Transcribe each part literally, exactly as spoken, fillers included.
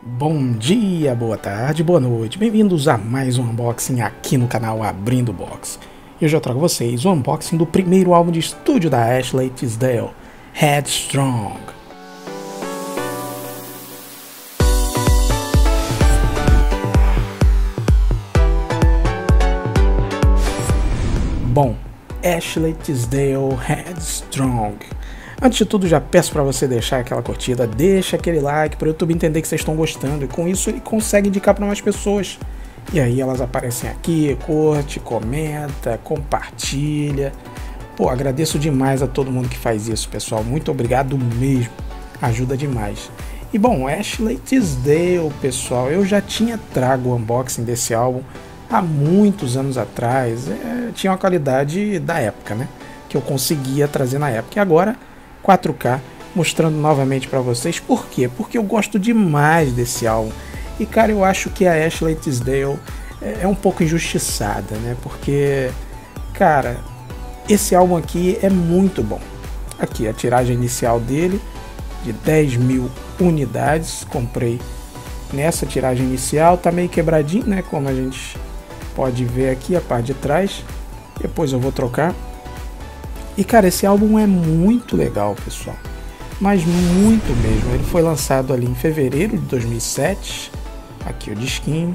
Bom dia, boa tarde, boa noite, bem-vindos a mais um unboxing aqui no canal Abrindo Box. E hoje eu trago a vocês o unboxing do primeiro álbum de estúdio da Ashley Tisdale, Headstrong. Bom, Ashley Tisdale, Headstrong. Antes de tudo, já peço para você deixar aquela curtida, deixa aquele like para o YouTube entender que vocês estão gostando, e com isso ele consegue indicar para mais pessoas. E aí elas aparecem aqui, curte, comenta, compartilha. Pô, agradeço demais a todo mundo que faz isso, pessoal. Muito obrigado mesmo, ajuda demais. E bom, Ashley Tisdale, pessoal, eu já tinha trago o unboxing desse álbum há muitos anos atrás. É, tinha uma qualidade da época, né? Que eu conseguia trazer na época. E agora quatro K, mostrando novamente para vocês. Por quê? Porque eu gosto demais desse álbum. E cara, eu acho que a Ashley Tisdale é um pouco injustiçada, né? Porque, cara, esse álbum aqui é muito bom. Aqui a tiragem inicial dele, de dez mil unidades. Comprei nessa tiragem inicial. Tá meio quebradinho, né? Como a gente pode ver aqui a parte de trás. Depois eu vou trocar. E cara, esse álbum é muito legal, pessoal, mas muito mesmo. Ele foi lançado ali em fevereiro de dois mil e sete. Aqui o disquinho.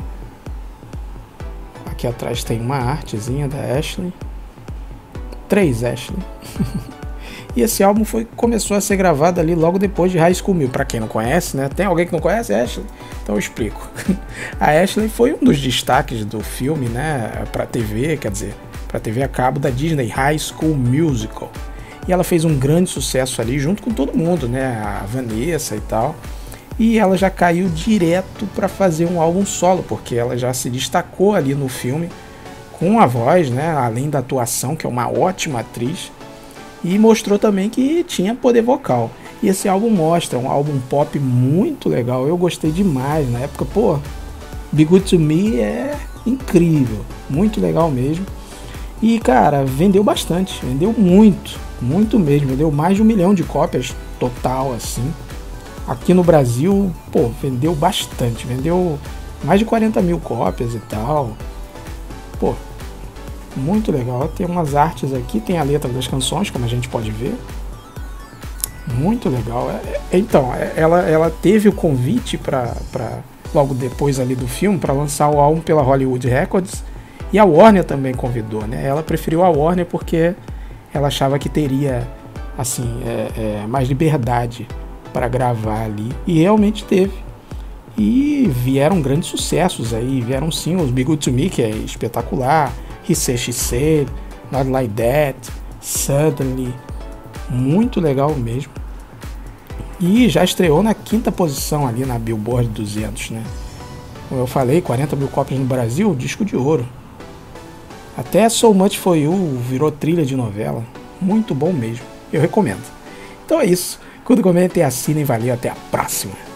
Aqui atrás tem uma artezinha da Ashley. Três Ashley. E esse álbum foi, começou a ser gravado ali logo depois de High School Musical. Pra quem não conhece, né? Tem alguém que não conhece a Ashley? Então eu explico. A Ashley foi um dos destaques do filme, né? Pra T V, quer dizer, para T V a cabo da Disney, High School Musical. E ela fez um grande sucesso ali junto com todo mundo, né? A Vanessa e tal. E ela já caiu direto para fazer um álbum solo, porque ela já se destacou ali no filme com a voz, né? Além da atuação, que é uma ótima atriz. E mostrou também que tinha poder vocal. E esse álbum mostra um álbum pop muito legal. Eu gostei demais na época. Pô, Be Good To Me é incrível. Muito legal mesmo. E cara, vendeu bastante, vendeu muito, muito mesmo, vendeu mais de um milhão de cópias total, assim. Aqui no Brasil, pô, vendeu bastante, vendeu mais de quarenta mil cópias e tal. Pô, muito legal. Tem umas artes aqui, tem a letra das canções, como a gente pode ver. Muito legal. Então, ela, ela teve o convite para logo depois ali do filme, para lançar o álbum pela Hollywood Records. E a Warner também convidou, né? Ela preferiu a Warner porque ela achava que teria, assim, é, é, mais liberdade para gravar ali. E realmente teve. E vieram grandes sucessos aí. Vieram sim os Be Good To Me, que é espetacular. He Said, She Said, Not Like That, Suddenly. Muito legal mesmo. E já estreou na quinta posição ali na Billboard duzentos, né? Como eu falei, quarenta mil cópias no Brasil, disco de ouro. Até So Much For You virou trilha de novela. Muito bom mesmo. Eu recomendo. Então é isso. Curta, comentem, assinem. Valeu. Até a próxima.